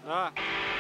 А.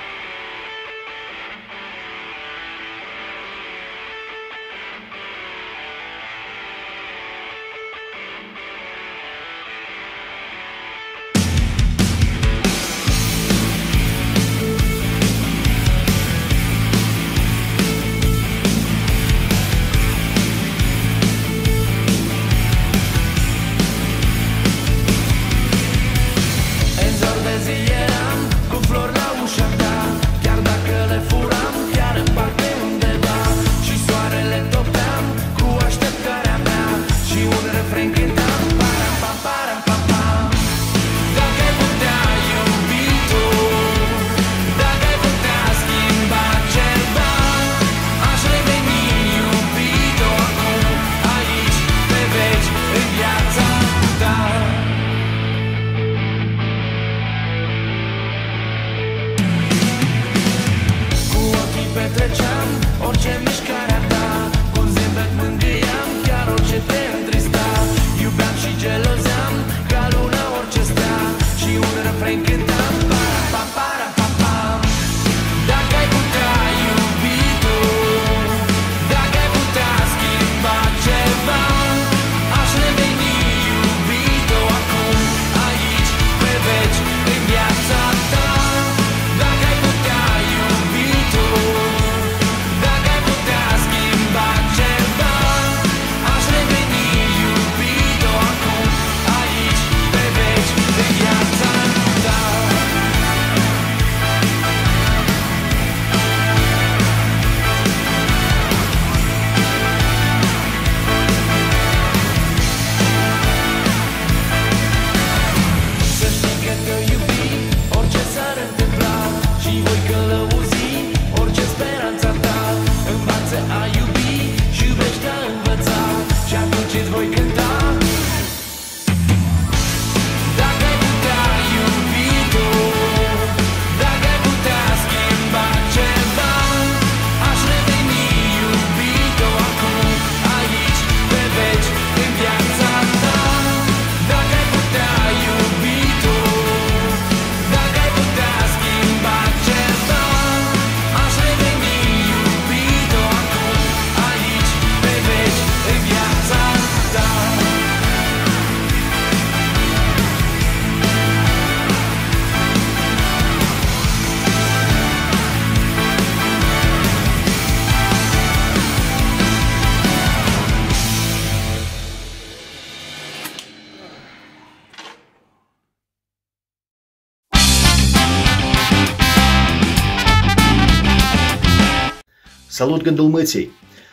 Salut gândulmății!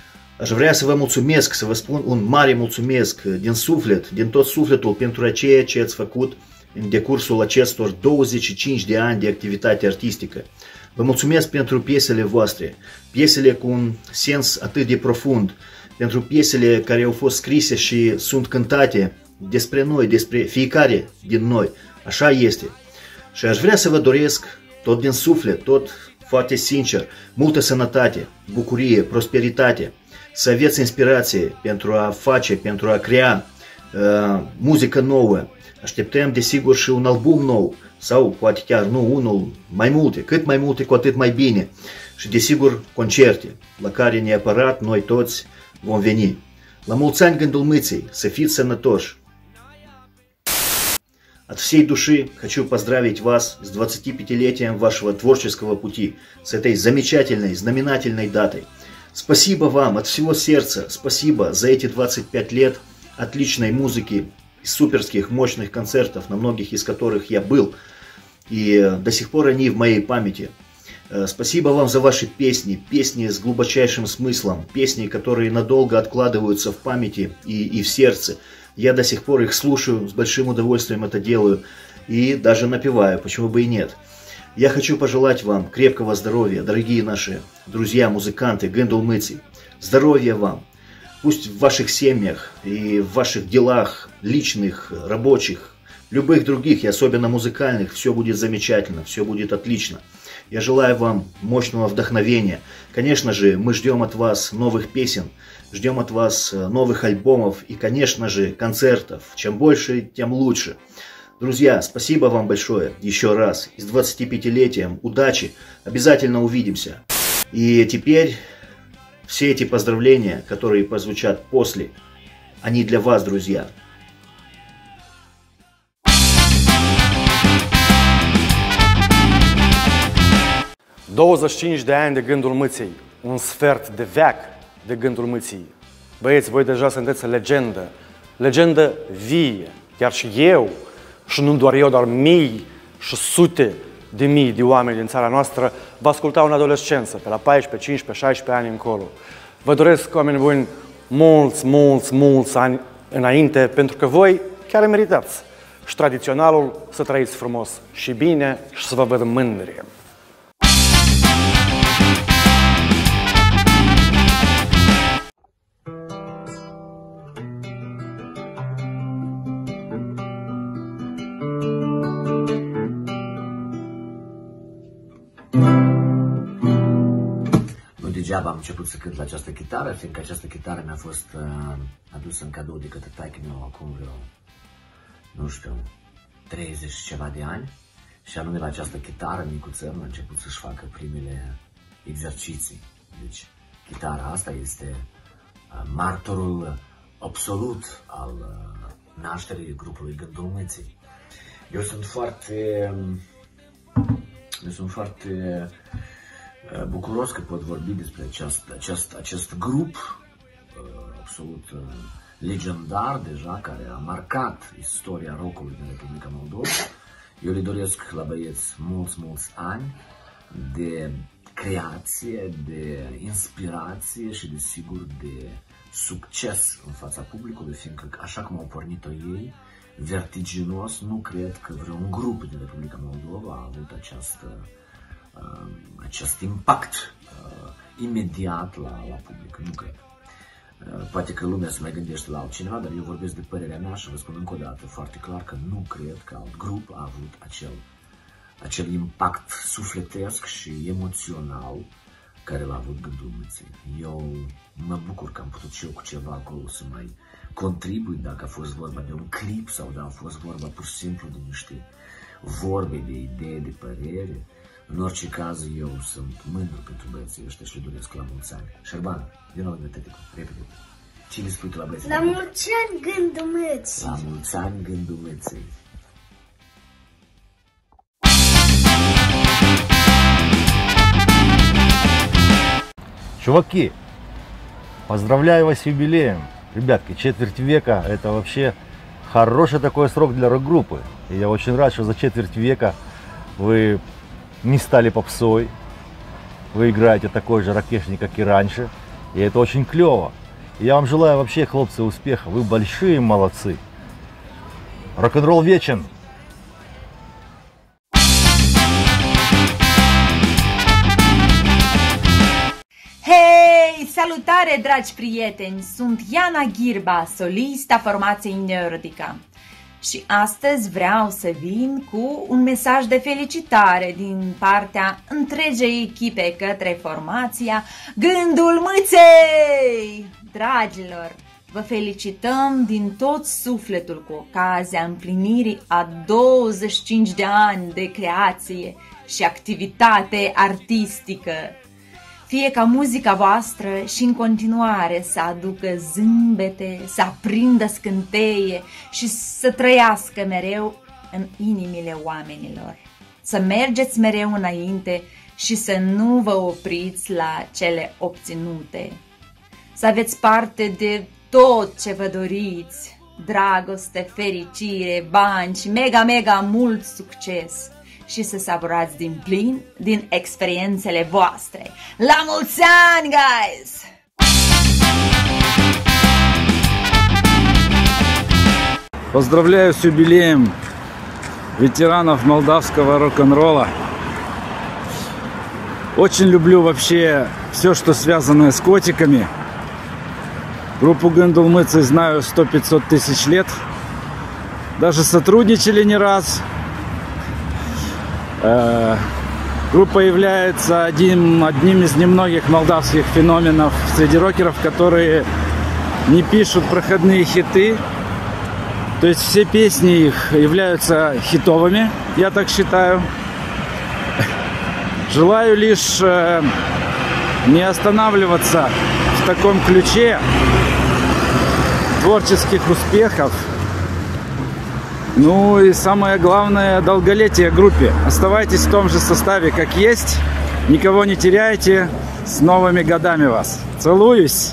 Aș vrea să vă mulțumesc, să vă spun un mare mulțumesc din suflet, din tot sufletul pentru ceea ce ați făcut în decursul acestor 25 de ani de activitate artistică. Vă mulțumesc pentru piesele voastre, piesele cu un sens atât de profund, pentru piesele care au fost scrise și sunt cântate despre noi, despre fiecare din noi. Așa este. Și aș vrea să vă doresc tot din suflet, tot foarte sincer, multă sănătate, bucurie, prosperitate, să aveți inspirație pentru a face, pentru a crea muzică nouă. Așteptăm desigur și un album nou sau poate chiar nu unul, mai multe, cât mai multe cu atât mai bine. Și desigur concerte la care neapărat noi toți vom veni. La mulți ani gândulmății, să fiți sănătoși! От всей души хочу поздравить вас с 25-летием вашего творческого пути, с этой замечательной, знаменательной датой. Спасибо вам от всего сердца, спасибо за эти 25 лет отличной музыки, суперских, мощных концертов, на многих из которых я был, и до сих пор они в моей памяти. Спасибо вам за ваши песни, песни с глубочайшим смыслом, песни, которые надолго откладываются в памяти и в сердце. Я до сих пор их слушаю, с большим удовольствием это делаю и даже напеваю, почему бы и нет. Я хочу пожелать вам крепкого здоровья, дорогие наши друзья, музыканты, гындулмыцы. Здоровья вам. Пусть в ваших семьях и в ваших делах, личных, рабочих, любых других, и особенно музыкальных, все будет замечательно, все будет отлично. Я желаю вам мощного вдохновения. Конечно же, мы ждем от вас новых песен, ждем от вас новых альбомов и, конечно же, концертов. Чем больше, тем лучше. Друзья, спасибо вам большое еще раз. И с 25-летием удачи. Обязательно увидимся. И теперь все эти поздравления, которые прозвучат после, они для вас, друзья. ...25 de ani de Gândul Mâței, un sfert de veac de Gândul Mâței. Băieți, voi deja sunteți legendă, legendă vie. Chiar și eu, și nu doar eu, dar mii și sute de mii de oameni din țara noastră vă ascultau în adolescență, pe la 14, 15, 16 ani încolo. Vă doresc, oameni buni, mulți ani înainte, pentru că voi chiar meritați. Și tradiționalul să trăiți frumos și bine și să vă văd mândri. Nu degeaba am început să cânt la această chitară, fiindcă această chitară mi-a fost adusă în cadou de către taică-miu acum vreo, nu știu, 30 ceva de ani. Și anume la această chitară, micuță, a început să-și facă primele exerciții. Deci, chitara asta este martorul absolut al nașterii grupului Gândul Mâței. Eu sunt foarte bucuros că pot vorbi despre acest grup absolut legendar deja, care a marcat istoria rockului din Republica Moldova. Eu le doresc la băieți mulți ani de creație, de inspirație și desigur de succes în fața publicului, fiindcă așa cum au pornit-o ei, vertiginos, nu cred că vreun grup din Republica Moldova a avut acest impact imediat la public, nu cred. Poate că lumea se mai gândește la altcineva, dar eu vorbesc de părerea mea și vă spun încă o dată foarte clar că nu cred că alt grup a avut acel impact sufletesc și emoțional care l-a avut Gândul Mâței. Eu mă bucur că am putut și eu cu ceva acolo să mai contribui, dacă a fost vorba de un clip sau dacă a fost vorba pur și simplu de niște vorbe, de idei, de părere. În orice caz, eu sunt mândru pentru băieții ăștia și le doresc la mulți ani. Șerban, din nou, tăticu, repede. Ce le spui tu la băieții? La mulți ani, Gândul Mâței! La mulți ani, Gândul Mâței! Чуваки, поздравляю вас с юбилеем. Ребятки, четверть века – это вообще хороший такой срок для рок-группы. И я очень рад, что за четверть века вы не стали попсой. Вы играете такой же ракешник, как и раньше. И это очень клево. И я вам желаю вообще, хлопцы, успеха. Вы большие молодцы. Рок-н-ролл вечен. Hei! Salutare, dragi prieteni! Sunt Iana Ghirba, solista formației Neurodica. Și astăzi vreau să vin cu un mesaj de felicitare din partea întregei echipe către formația Gândul Mâței! Dragilor, vă felicităm din tot sufletul cu ocazia împlinirii a 25 de ani de creație și activitate artistică. Fie ca muzica voastră și în continuare să aducă zâmbete, să aprindă scânteie și să trăiască mereu în inimile oamenilor. Să mergeți mereu înainte și să nu vă opriți la cele obținute. Să aveți parte de tot ce vă doriți, dragoste, fericire, bani și mega mult succes. Și să savurați din plin din experiențele voastre. La mulți ani, guys! Поздравляю с юбилеем ветеранов молдавского рок-н-ролла. Очень люблю вообще все, что связано с котиками. Группу Гândul Mâței знаю 100-500 тысяч лет. Даже сотрудничали не раз. Группа является одним из немногих молдавских феноменов среди рокеров, которые не пишут проходные хиты, То есть все песни их являются хитовыми, я так считаю. Желаю лишь не останавливаться в таком ключе, творческих успехов. Ну и самое главное, долголетие группе. Оставайтесь в том же составе, как есть. Никого не теряйте. С новыми годами вас. Целуюсь.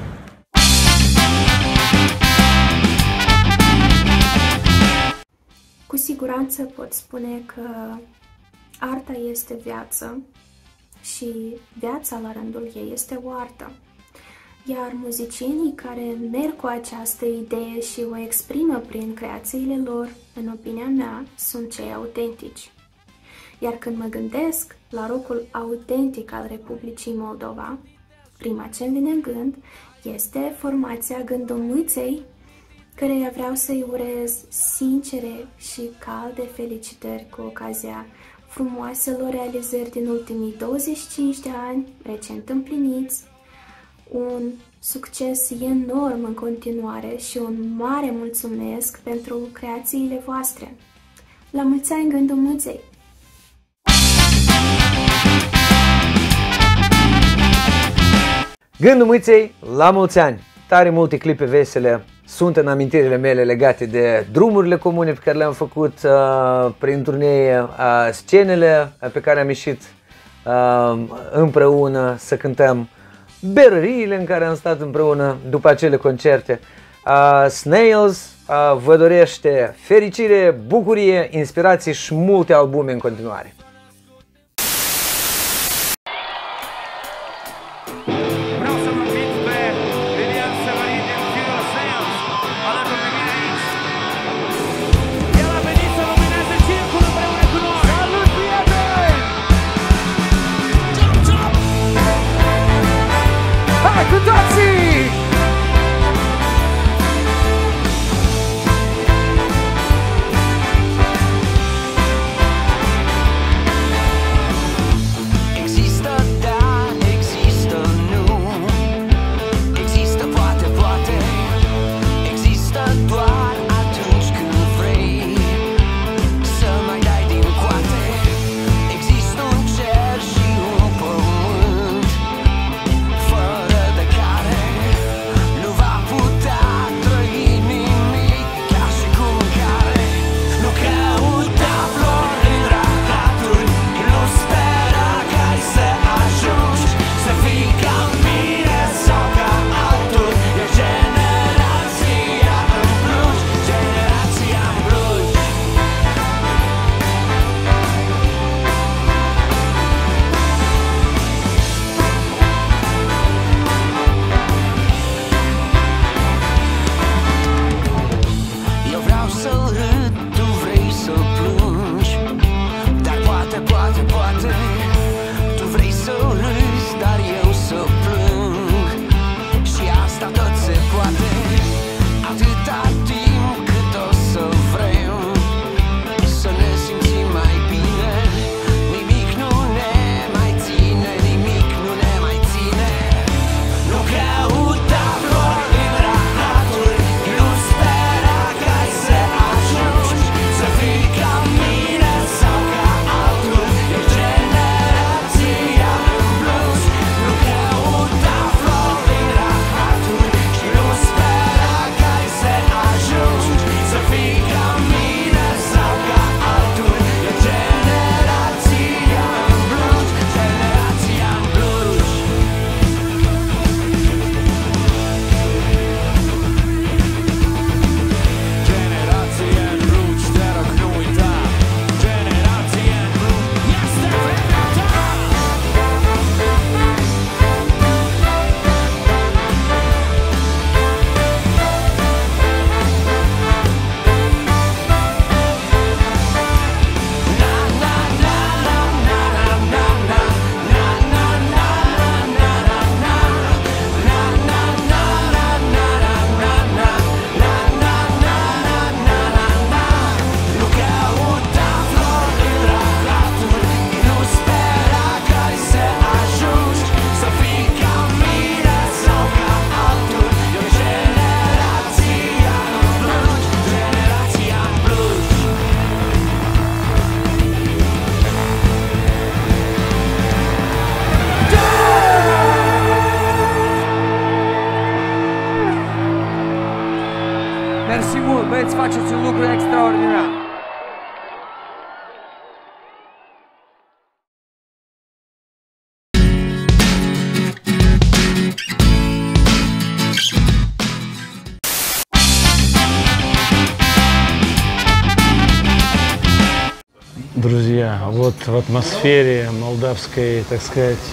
Cu siguranță pot spune că arta este viață și viața la rândul ei este o artă. Iar muzicienii care merg cu această idee și o exprimă prin creațiile lor, în opinia mea, sunt cei autentici. Iar când mă gândesc la rockul autentic al Republicii Moldova, prima ce-mi vine în gând este formația Gândomâței, căreia vreau să-i urez sincere și calde felicitări cu ocazia frumoaselor realizări din ultimii 25 de ani, recent împliniți, un succes enorm în continuare și un mare mulțumesc pentru creațiile voastre. La mulți ani, Gândomâței! Gândomâței, la mulți ani! Tare multe clipe vesele sunt în amintirile mele legate de drumurile comune pe care le-am făcut prin turnee, scenele pe care am ieșit împreună să cântăm, berăriile în care am stat împreună după acele concerte. Snails vă dorește fericire, bucurie, inspirații și multe albume în continuare. Mersi mult, băieți, faceți un lucru extraordinar. Друзья, вот в атмосфере молдавской, так сказать,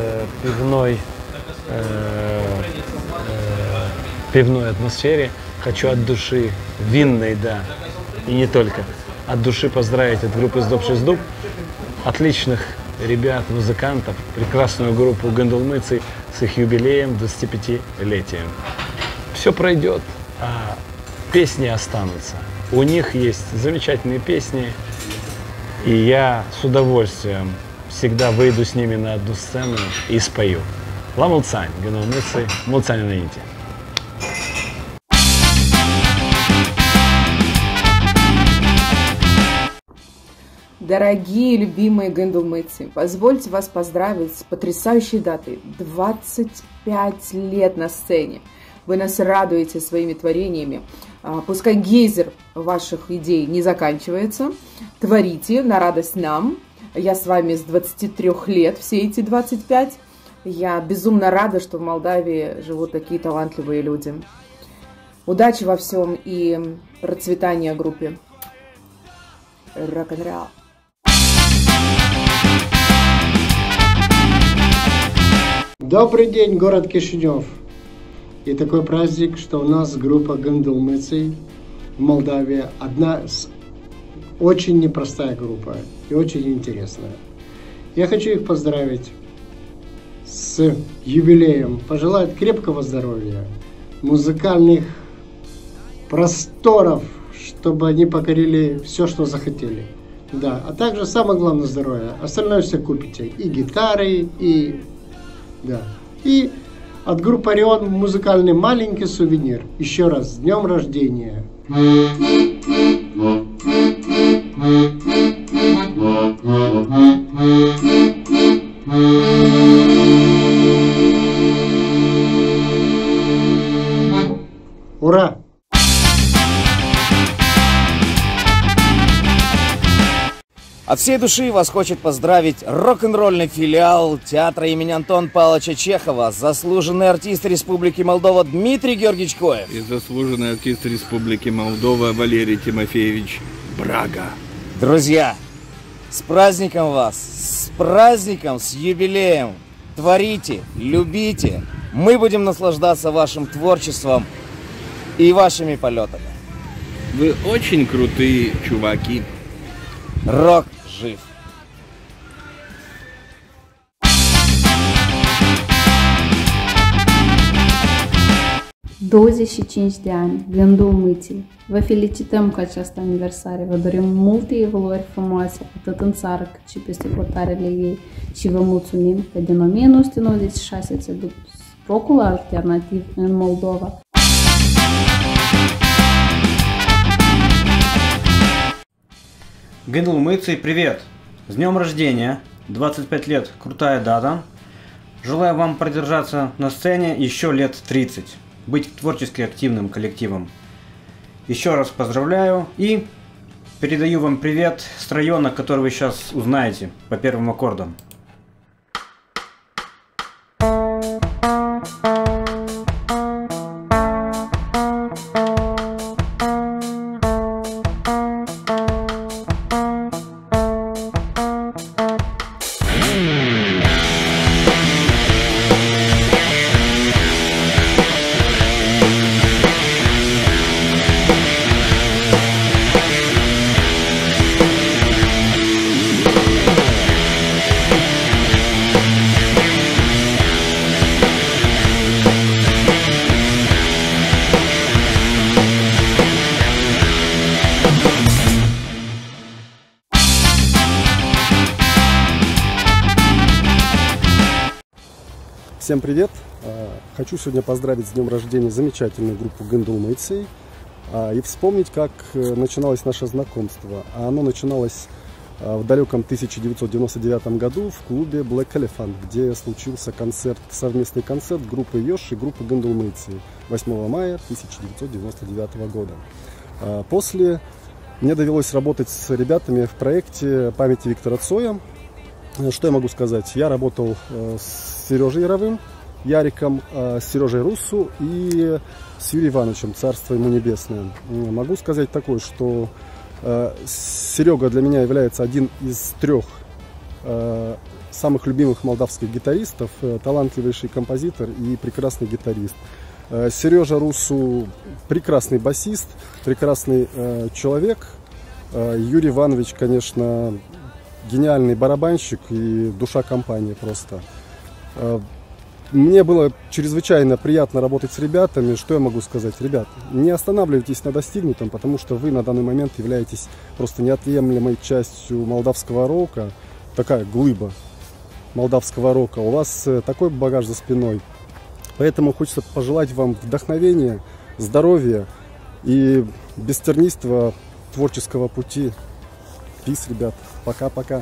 пивной атмосфере хочу от души, винной, да, и не только, от души поздравить от группы «Сдоб-6 отличных ребят, музыкантов, прекрасную группу «Гындулмыцый» с их юбилеем, 25-летием. Все пройдет, а песни останутся. У них есть замечательные песни, и я с удовольствием всегда выйду с ними на одну сцену и спою. La mulți ani, Gândulmâței, mulți ani înainte! Дорогие, любимые гындулмыцы, позвольте вас поздравить с потрясающей датой. 25 лет на сцене. Вы нас радуете своими творениями. Пускай гейзер ваших идей не заканчивается. Творите на радость нам. Я с вами с 23 лет, все эти 25. Я безумно рада, что в Молдавии живут такие талантливые люди. Удачи во всем и процветания группе. Рок-н-ролл. Добрый день, город Кишинев. И такой праздник, что у нас группа Гындулмыцей в Молдавии очень непростая группа и очень интересная. Я хочу их поздравить с юбилеем, пожелать крепкого здоровья, музыкальных просторов, чтобы они покорили все, что захотели. Да, а также самое главное здоровье. Остальное все купите. И гитары, и... Да. И от группы Орион музыкальный маленький сувенир. Еще раз, с днем рождения! Ура! От всей души вас хочет поздравить рок-н-ролльный филиал театра имени Антона Павловича Чехова, заслуженный артист Республики Молдова Дмитрий Георгиевич Коев и заслуженный артист Республики Молдова Валерий Тимофеевич Брага. Друзья, с праздником вас, с праздником, с юбилеем! Творите, любите, мы будем наслаждаться вашим творчеством и вашими полетами. Вы очень крутые чуваки. Рок жив! 25 de ani, Gândulmâței. Vă felicităm cu această aniversare, vă dorim multe evoluări frumoase, atât în țară cât și peste hotarele ei și vă mulțumim că din 1996 ați adus rocul alternativ în Moldova. Гындулмыцей, привет! С днем рождения! 25 лет, крутая дата. Желаю вам продержаться на сцене еще лет 30. Быть творчески активным коллективом. Еще раз поздравляю и передаю вам привет с района, который вы сейчас узнаете по первым аккордам. Всем привет! Хочу сегодня поздравить с днем рождения замечательную группу Гындулмыцей и вспомнить, как начиналось наше знакомство. Оно начиналось в далеком 1999 году в клубе Black Elephant, где случился совместный концерт группы Ёж и группы Гындулмыцей 8 мая 1999 года. После мне довелось работать с ребятами в проекте памяти Виктора Цоя. Что я могу сказать? Я работал с Сережей Яровым, Яриком, с Сережей Руссу и с Юрием Ивановичем, царство ему небесное. Могу сказать такое, что Серега для меня является один из 3 самых любимых молдавских гитаристов, талантливейший композитор и прекрасный гитарист. Сережа Руссу прекрасный басист, прекрасный человек. Юрий Иванович, конечно, гениальный барабанщик и душа компании просто. Мне было чрезвычайно приятно работать с ребятами. Что я могу сказать? Ребят, не останавливайтесь на достигнутом, потому что вы на данный момент являетесь просто неотъемлемой частью молдавского рока. Такая глыба молдавского рока. У вас такой багаж за спиной. Поэтому хочется пожелать вам вдохновения, здоровья и бестернистого творческого пути. Пис, ребят. Пока-пока.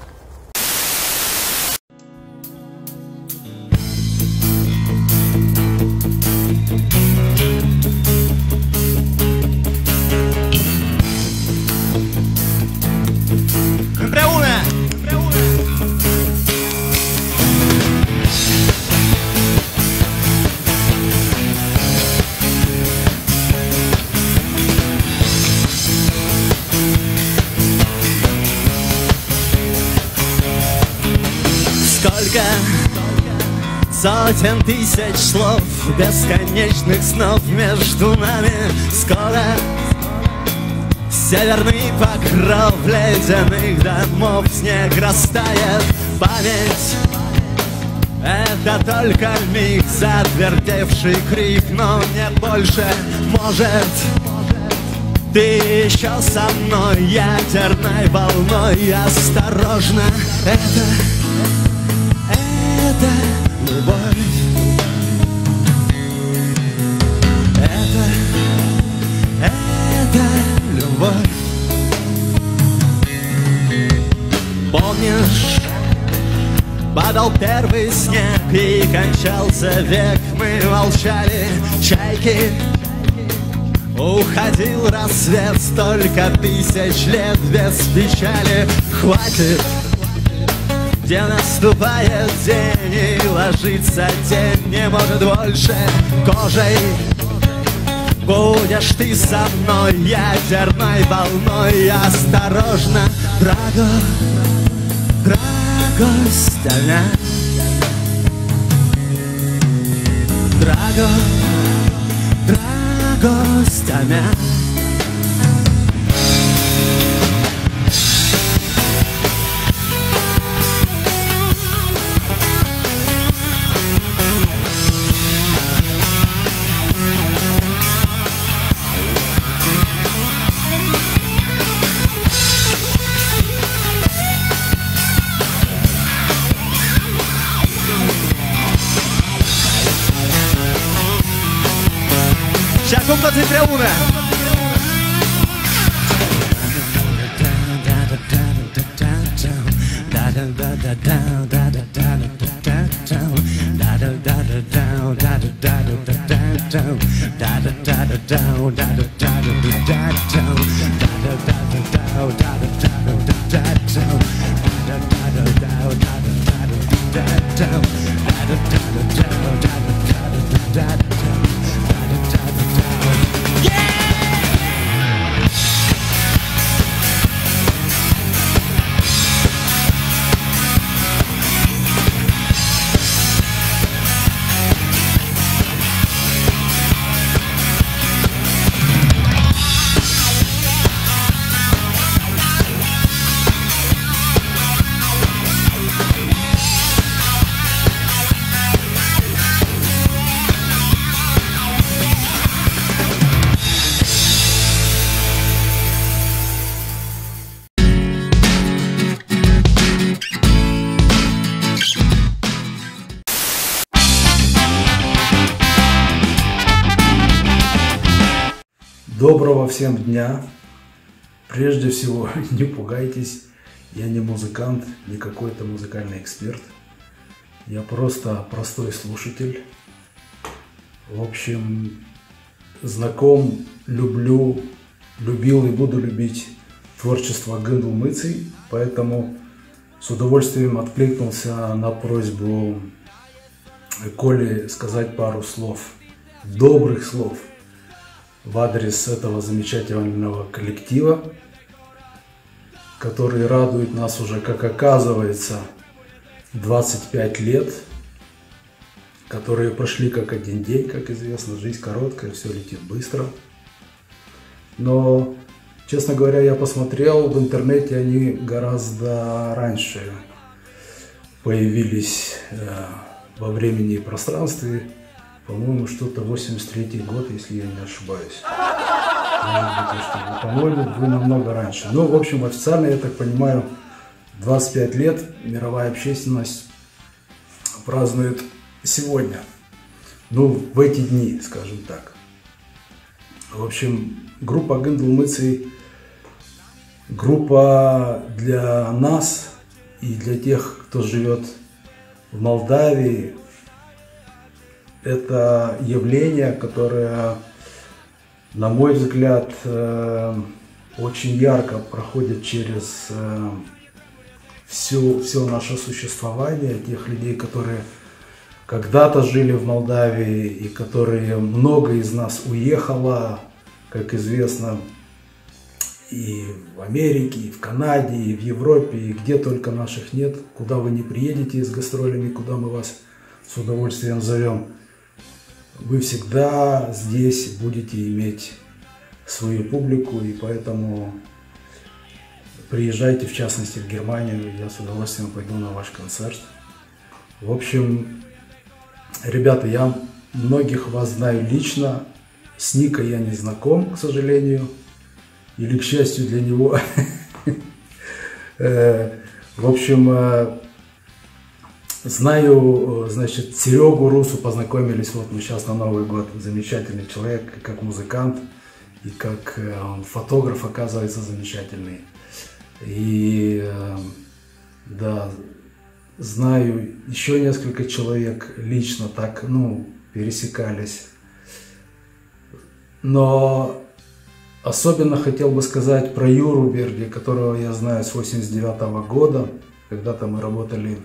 Сотен тысяч слов, бесконечных снов между нами. Скоро северный покров ледяных домов, снег растает. Память — это только миг, завертевший крик, но не больше. Может, ты еще со мной ядерной волной. Осторожно, это любовь. Это любовь. Помнишь, падал первый снег и кончался век. Мы молчали, чайки. Уходил рассвет, столько тысяч лет без печали. Хватит, где наступает день и ложится день, не может больше. Кожей будешь ты со мной, ядерной волной. Осторожно, драгостяна, драгостяна. Și acum toți împreună! Доброго всем дня! Прежде всего, не пугайтесь, я не музыкант, не какой-то музыкальный эксперт. Я просто простой слушатель. В общем, знаком, люблю любил и буду любить творчество Гындул Мыций, поэтому с удовольствием откликнулся на просьбу Коли сказать пару слов, добрых слов в адрес этого замечательного коллектива, который радует нас уже, как оказывается, 25 лет, которые прошли как один день, как известно, жизнь короткая, все летит быстро. Но, честно говоря, я посмотрел, в интернете они гораздо раньше появились во времени и пространстве. По-моему, что-то 83-й год, если я не ошибаюсь. Может быть, что, по-моему, вы намного раньше. Ну, в общем, официально, я так понимаю, 25 лет мировая общественность празднует сегодня. Ну, в эти дни, скажем так. В общем, группа Гындул Мыций, группа для нас и для тех, кто живет в Молдавии. Это явление, которое, на мой взгляд, очень ярко проходит через все наше существование, тех людей, которые когда-то жили в Молдавии и которые много из нас уехало, как известно, и в Америке, и в Канаде, и в Европе, и где только наших нет, куда вы не приедете с гастролями, куда мы вас с удовольствием зовем. Вы всегда здесь будете иметь свою публику, и поэтому приезжайте, в частности, в Германию, я с удовольствием пойду на ваш концерт. В общем, ребята, я многих вас знаю лично, с Никой я не знаком, к сожалению, или, к счастью для него. В общем, знаю, значит, Серегу Русу познакомились, вот мы сейчас на Новый год, замечательный человек, как музыкант, и как фотограф, оказывается, замечательный. И, да, знаю еще несколько человек лично так, ну, пересекались. Но особенно хотел бы сказать про Юру Берди, которого я знаю с 89-го года. Когда-то мы работали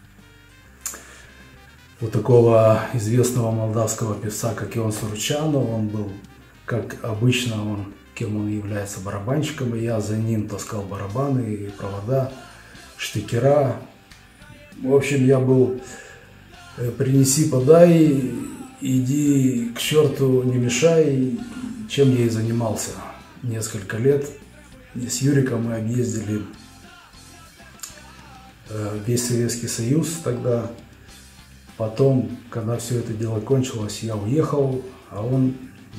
у такого известного молдавского певца, как Ион Суручану. Он был, как обычно, кем он является, барабанщиком, и я за ним таскал барабаны, и провода, штекера. В общем, я был принеси, подай, иди к черту, не мешай, чем я и занимался несколько лет. И с Юриком мы объездили весь Советский Союз тогда. Потом, когда все это дело кончилось, я уехал, а он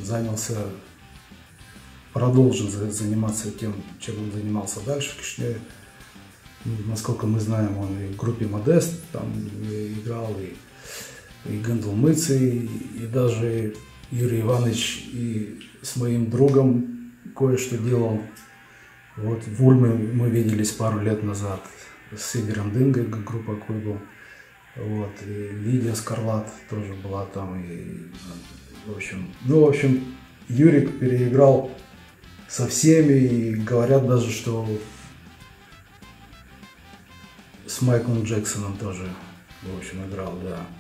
продолжил заниматься тем, чем он занимался дальше в Кишиневе. Насколько мы знаем, он и в группе Модест там играл, и Гындул Мыций, и даже Юрий Иванович и с моим другом кое-что делал. Вот в Ульме мы виделись пару лет назад с Игорем Дынгой, группа Куйбл. Вот, и Лидия Скарлат тоже была там. И, в общем, Юрик переиграл со всеми, и говорят даже, что с Майклом Джексоном тоже, в общем, играл,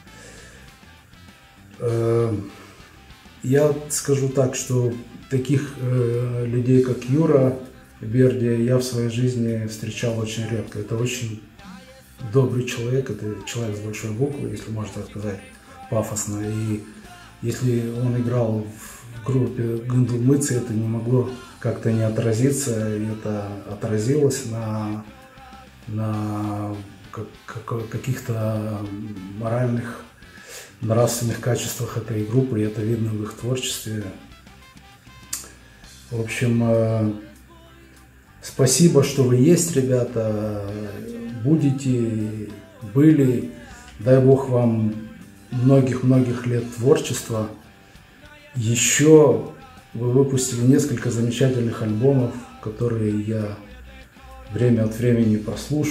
да. Я скажу так, что таких людей, как Юра Берди, я в своей жизни встречал очень редко. Это очень добрый человек, это человек с большой буквы, если можно так сказать, пафосно. И если он играл в группе Гындул Мыций, это не могло как-то не отразиться, и это отразилось на каких-то моральных, нравственных качествах этой группы, и это видно в их творчестве. В общем, спасибо, что вы есть, ребята, будете, были, дай Бог вам многих-многих лет творчества. Еще вы выпустили несколько замечательных альбомов, которые я время от времени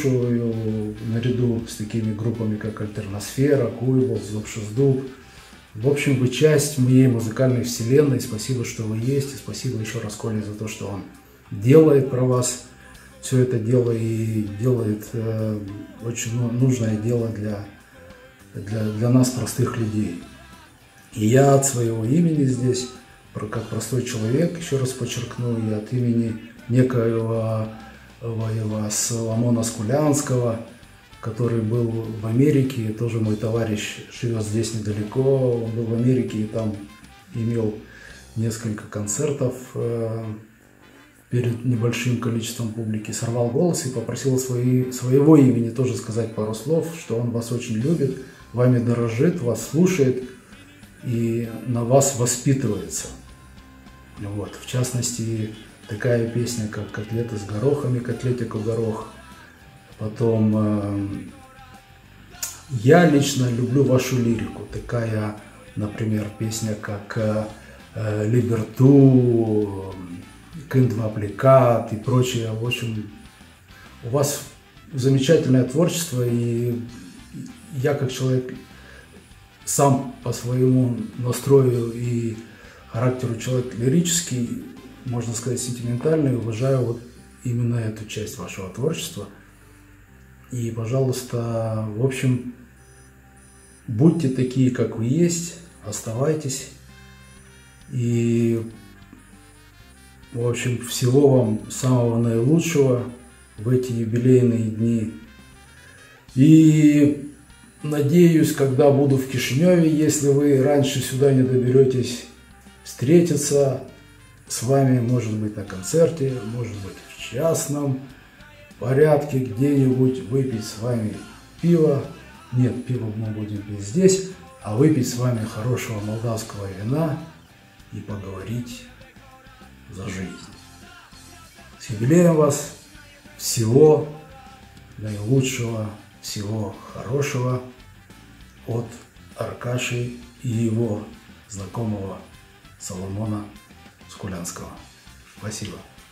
прослушиваю, наряду с такими группами, как Альтерносфера, Куйбл, Зобшездуб. В общем, вы часть моей музыкальной вселенной. Спасибо, что вы есть. И спасибо еще раз Коле за то, что он делает про вас все это дело и делает очень нужное дело для нас, простых людей. И я от своего имени здесь, как простой человек, еще раз подчеркну, и от имени некоего Соломона Скулянского, который был в Америке, тоже мой товарищ живет здесь недалеко, он был в Америке и там имел несколько концертов перед небольшим количеством публики, сорвал голос и попросил своего имени тоже сказать пару слов, что он вас очень любит, вами дорожит, вас слушает и на вас воспитывается. Вот. В частности, такая песня, как «Котлеты с горохами», «Котлетику горох». Потом я лично люблю вашу лирику. Такая, например, песня, как «Либерту», «Киндва Аппликат» и прочее. В общем, у вас замечательное творчество, и я как человек сам по своему настрою и характеру человек лирический, можно сказать, сентиментальный, уважаю вот именно эту часть вашего творчества. И, пожалуйста, в общем, будьте такие, как вы есть, оставайтесь. И, в общем, всего вам самого наилучшего в эти юбилейные дни. И надеюсь, когда буду в Кишиневе, если вы раньше сюда не доберетесь, встретиться с вами, может быть, на концерте, может быть, в частном порядке, где-нибудь выпить с вами пиво. Нет, пиво мы будем пить здесь, а выпить с вами хорошего молдавского вина и поговорить за жизнь. С юбилеем вас! Всего наилучшего, всего хорошего от Аркаши и его знакомого Соломона Скулянского. Спасибо.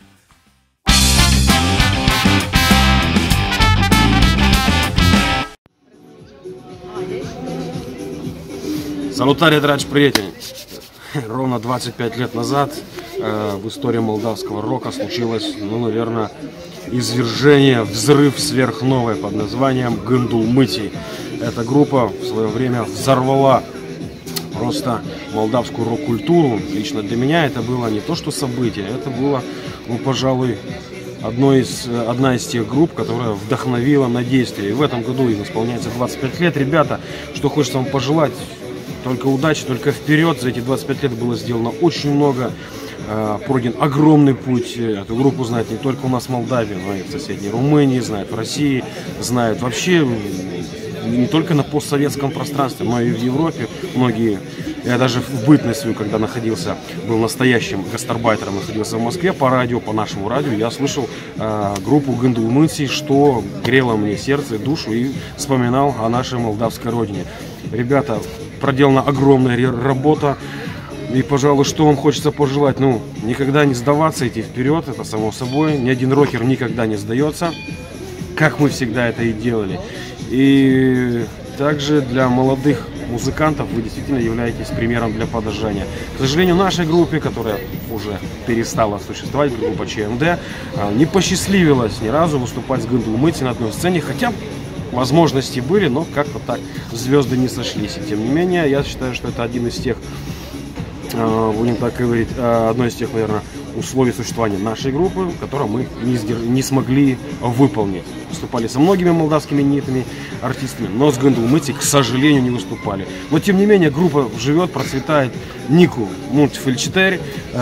Salutare, dragi prieteni! Ровно 25 лет назад в истории молдавского рока случилось, наверное, извержение, взрыв сверхновой под названием Гындулмыти. Эта группа в свое время взорвала просто молдавскую рок-культуру. Лично для меня это было не то что событие, это было, ну, пожалуй, одна из тех групп, которая вдохновила на действие. И в этом году им исполняется 25 лет. Ребята, что хочется вам пожелать, только удачи, только вперед. За эти 25 лет было сделано очень много, пройден огромный путь. Эту группу знают не только у нас в Молдавии, но и в соседней Румынии, знают в России, знают вообще не только на постсоветском пространстве, но и в Европе многие. Я даже в бытность свою, когда был настоящим гастарбайтером, находился в Москве по радио, по нашему радио, я слышал группу Гындулмыти, что грело мне сердце, душу, и вспоминал о нашей молдавской родине. Ребята, проделана огромная работа, и, пожалуй, что вам хочется пожелать, ну, никогда не сдаваться, идти вперед, это само собой, ни один рокер никогда не сдается, как мы всегда это и делали. И также для молодых музыкантов вы действительно являетесь примером для подражания. К сожалению, нашей группе, которая уже перестала существовать, группа ЧМД, не посчастливилось ни разу выступать с Гындулмыти на одной сцене, хотя возможности были, но как-то так звезды не сошлись. И тем не менее, я считаю, что это один из тех, будем так говорить, одно из тех, наверное, условий существования нашей группы, которые мы не смогли выполнить. Выступали со многими молдавскими именитыми артистами, но с Гындулмыти, к сожалению, не выступали. Но тем не менее, группа живет, процветает. Нику мультфельчетер,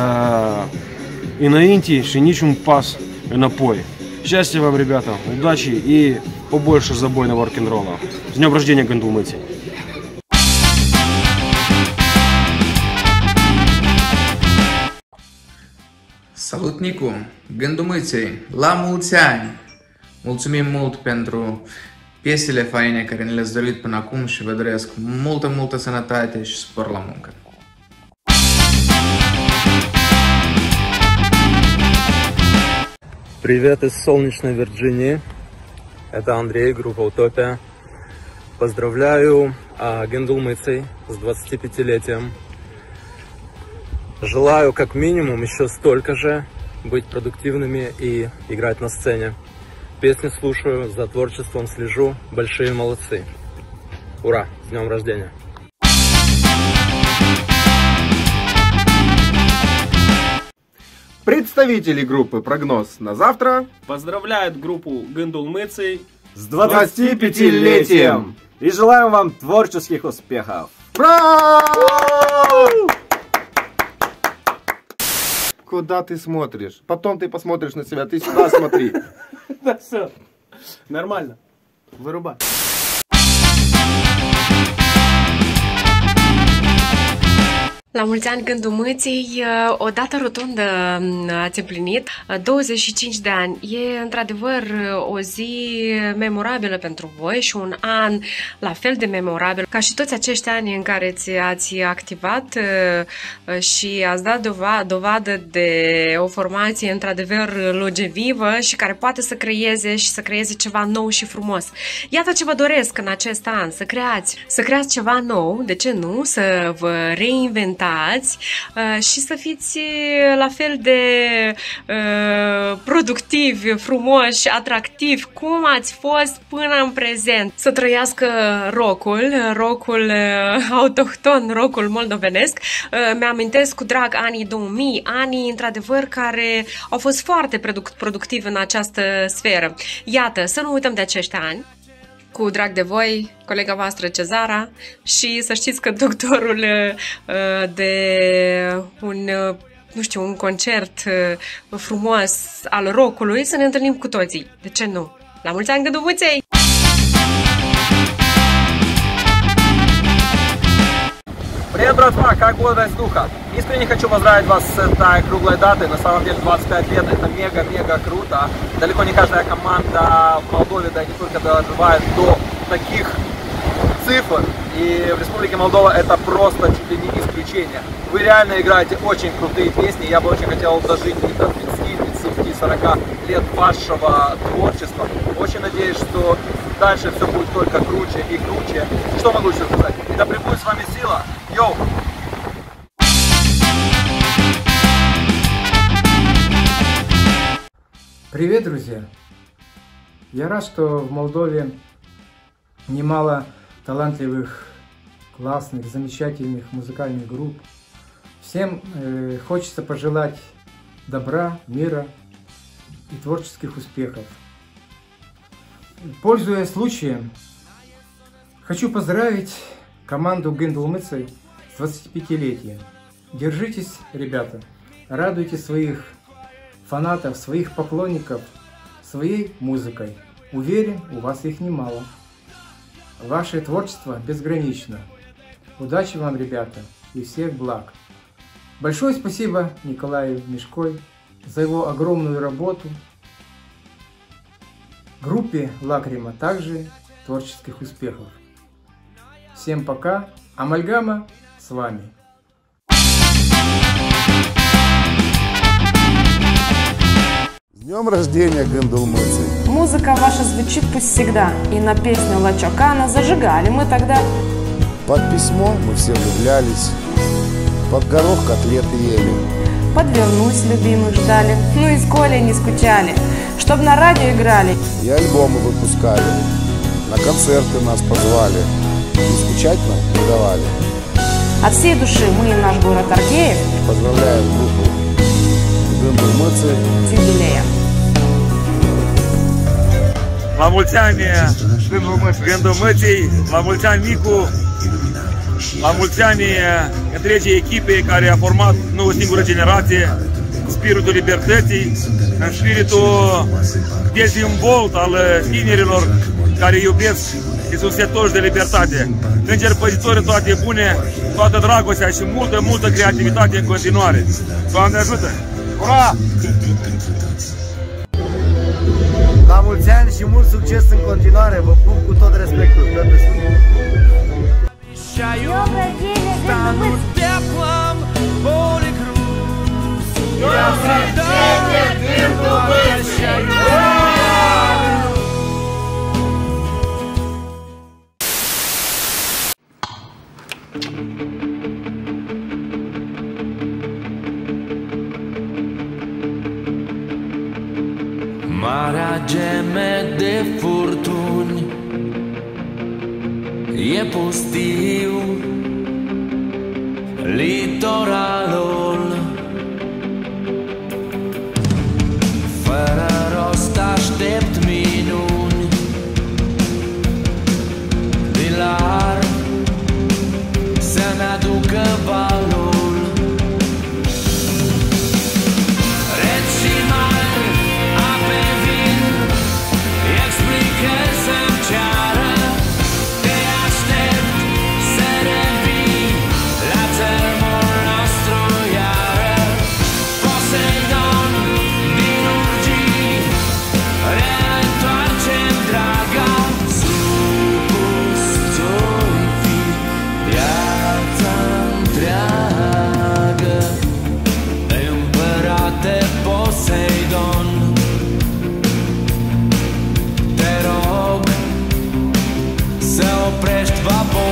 и на инти шиничум пас и напой. Счастья вам, ребята, удачи и побольше забойного рок-н-ролла. С днем рождения, Гындулмыти! Salut, Nicu! Gândulmâți, la mulți ani! Mulțumim mult pentru piesele faine care ne le-ați dorit până acum și vă doresc multă sănătate și spor la muncă! Привет из солнечной Вирджинии. Это Андрей, группа Утопия. Поздравляю Гындулмыцей с 25-летием. Желаю как минимум еще столько же быть продуктивными и играть на сцене. Песни слушаю, за творчеством слежу. Большие молодцы. Ура! С днем рождения! Представители группы «Прогноз» на завтра поздравляют группу Гындулмыцей с 25-летием и желаем вам творческих успехов. Куда ты смотришь? Потом ты посмотришь на себя, ты сюда смотри. Да все, nормально. Вырубай. La mulți ani Gândulmâței, o dată rotundă ați împlinit, 25 de ani. E într-adevăr o zi memorabilă pentru voi și un an la fel de memorabil ca și toți acești ani în care ați activat și ați dat dovadă de o formație într-adevăr longevivă și care poate să creeze ceva nou și frumos. Iată ce vă doresc în acest an, să creați ceva nou, de ce nu, să vă reinventați și să fiți la fel de productivi, frumoși, atractivi, cum ați fost până în prezent. Să trăiască rockul autohton, rockul moldovenesc. Mi-amintesc cu drag anii 2000, anii într-adevăr care au fost foarte productivi în această sferă. Iată, să nu uităm de acești ani. Cu drag de voi, colega voastră Cezara, și să știți că doctorul de un concert frumos al rockului, să ne întâlnim cu toții. De ce nu? La mulți ani Gândulmâței! Привет, братва! Как бодрость духа? Искренне хочу поздравить вас с этой круглой датой. На самом деле 25 лет это мега-мега круто. Далеко не каждая команда в Молдове, да и не только, доживает до таких цифр. И в Республике Молдова это просто чуть ли не исключение. Вы реально играете очень крутые песни. Я бы очень хотел дожить и до 30-40 лет вашего творчества. Очень надеюсь, что дальше все будет только круче и круче. Что могу еще сказать? И да пребудет с вами сила. Йоу! Привет, друзья! Я рад, что в Молдове немало талантливых, классных, замечательных музыкальных групп. Всем хочется пожелать добра, мира и творческих успехов. Пользуясь случаем, хочу поздравить команду Гындулмыцей с 25-летием. Держитесь, ребята, радуйте своих фанатов, своих поклонников своей музыкой. Уверен, у вас их немало. Ваше творчество безгранично. Удачи вам, ребята, и всех благ. Большое спасибо Николаю Мешкой за его огромную работу. Группе Лакрима также творческих успехов. Всем пока. Амальгама с вами. С днем рождения, Гындулмыцей! Музыка ваша звучит пусть всегда. И на песню Лачокана зажигали мы тогда. Под письмо мы все влюблялись, под горох котлеты ели. Подвернусь любимых ждали, ну и с Колей не скучали, чтоб на радио играли. И альбомы выпускали, на концерты нас позвали, и скучать нам не давали. От всей души мы и наш город Аргеев поздравляем группу Gândulmâței с юбилеем. La mulți ani Gândulmâței, la mulți ani Micu, la mulți ani întregii echipe care a format nu o singură generație, spiritul libertății, în spiritul dezvolt al tinerilor care iubesc și sunt setoși de libertate. Îngeri păzitori, toate bune, toată dragostea și multă creativitate în continuare. Doamne ajută! Ura! La mulți ani și mult succes în continuare, vă pup cu tot respectul. Станут теплом поле груз. Я всегда Marea geme de furtuni, e pustiu litoralul, fără rost aștept minuni din larg să-mi aducă valul. Reci și mari, ape vin, explicări să-mi ceară. Te aștept să revii la țărmul nostru iară. Poseidon din urgii, reîntoarce-mi draga. Supus ți-o-i fi viața întreagă. Împărate Poseidon, te rog să oprești vaporul.